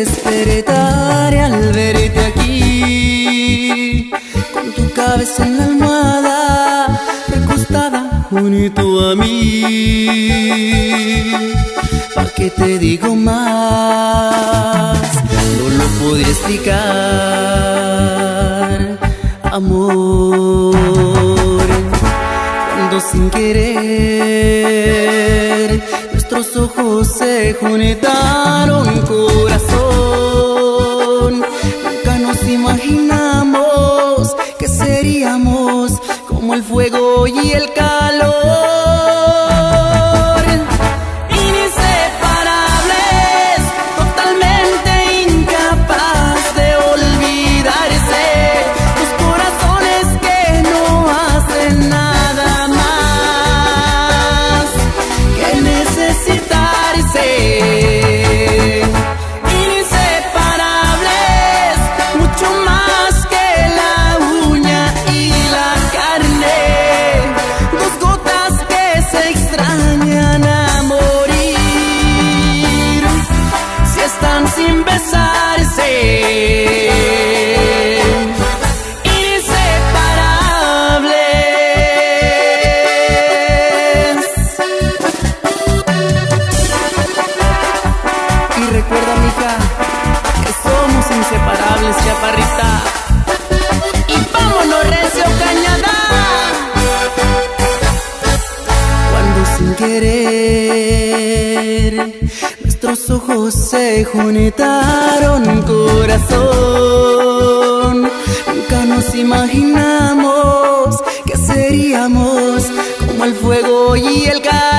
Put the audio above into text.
despertaré al verte aquí, con tu cabeza en la almohada, recostada junto a mí. ¿Pa' qué te digo más? No lo podría explicar, amor, cuando sin querer nuestros ojos se juntaron, corazón. Nunca nos imaginamos que seríamos como el fuego y el calor. Sin besarse, inseparables. Y recuerda, mija, que somos inseparables, chaparrita. Y vámonos, recio, cañada. Cuando sin querer nuestros ojos se juntaron, corazón. Nunca nos imaginamos que seríamos como el fuego y el calor.